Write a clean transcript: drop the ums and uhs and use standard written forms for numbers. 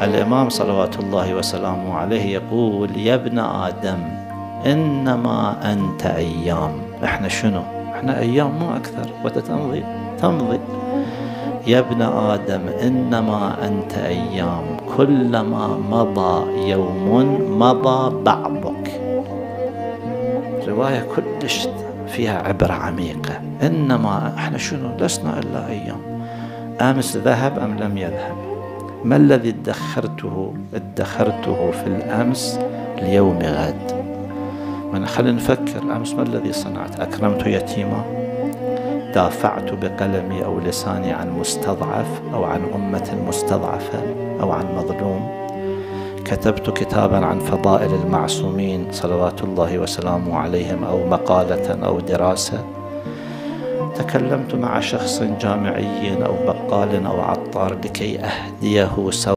الإمام صلوات الله وسلامه عليه يقول: يا ابن آدم إنما أنت أيام. إحنا شنو؟ إحنا أيام مو أكثر، وتمضي. يا ابن آدم إنما أنت أيام، كلما مضى يوم مضى بعضك. رواية كلش فيها عبرة عميقة. إنما إحنا شنو؟ لسنا إلا أيام. أمس ذهب أم لم يذهب؟ ما الذي ادخرته في الأمس اليوم غد؟ خلينا نفكر. أمس ما الذي صنعت؟ أكرمت يتيما، دافعت بقلمي أو لساني عن مستضعف أو عن أمة مستضعفة أو عن مظلوم، كتبت كتابا عن فضائل المعصومين صلوات الله وسلامه عليهم أو مقالة أو دراسة، تكلمت مع شخص جامعي أو بقال أو عطار لكي أهديه